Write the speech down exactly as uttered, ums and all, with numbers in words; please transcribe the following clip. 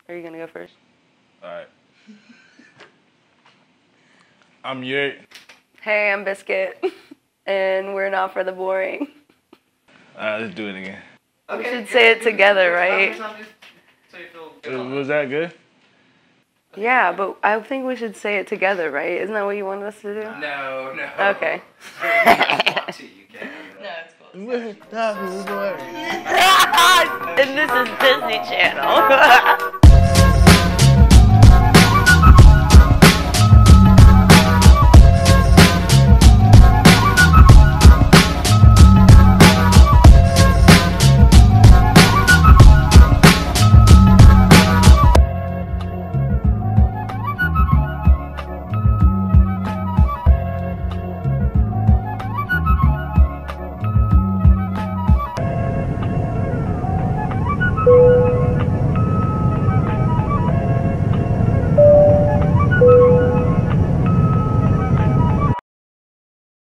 Are you gonna go first? Alright. I'm Yurt. Hey, I'm Biscuit. And we're not for the boring. Alright, let's do it again. Okay, we should say it together, right? Was that good? Yeah, but I think we should say it together, right? Isn't that what you wanted us to do? No, no. Okay. If you can. No, it's cool. And this is Disney Channel.